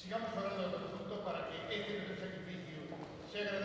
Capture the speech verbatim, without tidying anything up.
sigamos orando todos juntos para que este nuestro sacrificio sea agradable.